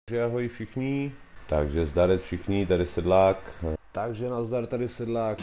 Takže ahoj všichni, takže zdarec všichni, tady Sedlák, takže nazdar tady Sedlák.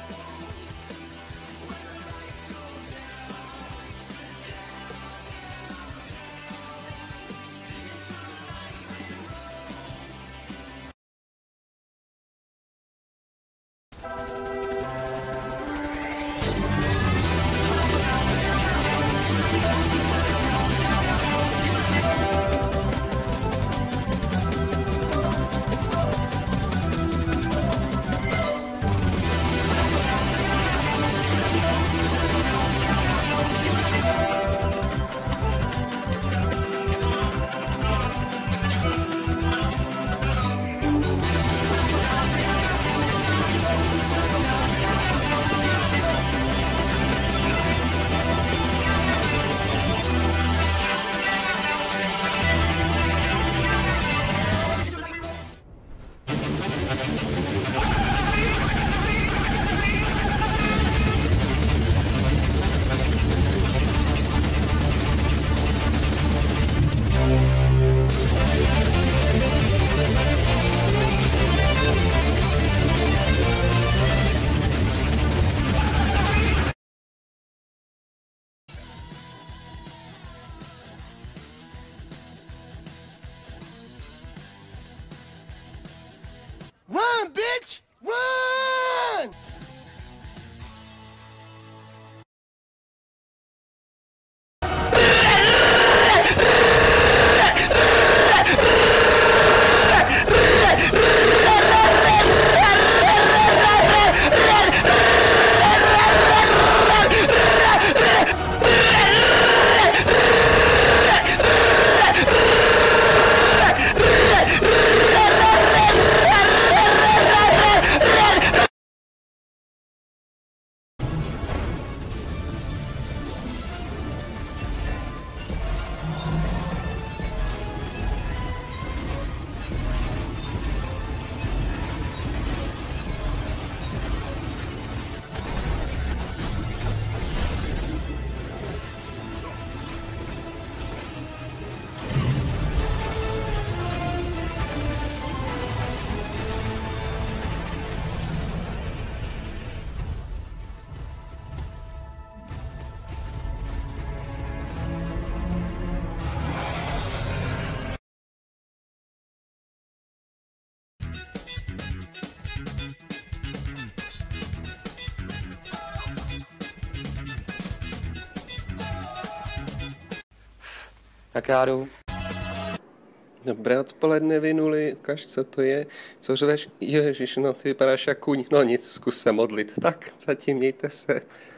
Run, bitch! Run! Tak já jdu. Dobré odpoledne, Vinuli, ukaž, co to je. Co řveš? Ježiš, no ty vypadáš jak kuň. No nic, zkus se modlit. Tak, zatím mějte se.